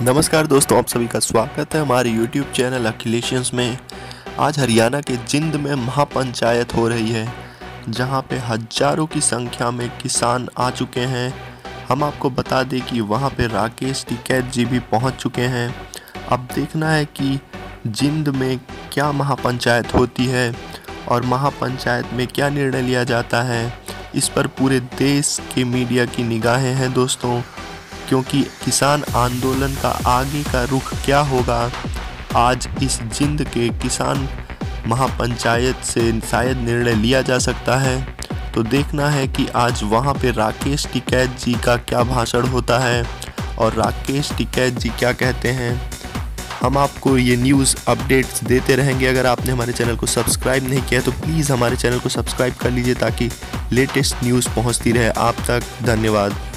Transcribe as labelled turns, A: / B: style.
A: नमस्कार दोस्तों, आप सभी का स्वागत है हमारे YouTube चैनल अखिलेशियंस में। आज हरियाणा के जिंद में महापंचायत हो रही है, जहां पे हजारों की संख्या में किसान आ चुके हैं। हम आपको बता दें कि वहां पे राकेश टिकैत जी भी पहुंच चुके हैं। अब देखना है कि जिंद में क्या महापंचायत होती है और महापंचायत में क्या निर्णय लिया जाता है। इस पर पूरे देश के मीडिया की निगाहें हैं दोस्तों, क्योंकि किसान आंदोलन का आगे का रुख क्या होगा, आज इस जिंद के किसान महापंचायत से शायद निर्णय लिया जा सकता है। तो देखना है कि आज वहां पे राकेश टिकैत जी का क्या भाषण होता है और राकेश टिकैत जी क्या कहते हैं। हम आपको ये न्यूज़ अपडेट्स देते रहेंगे। अगर आपने हमारे चैनल को सब्सक्राइब नहीं किया तो प्लीज़ हमारे चैनल को सब्सक्राइब कर लीजिए, ताकि लेटेस्ट न्यूज़ पहुंचती रहे आप तक। धन्यवाद।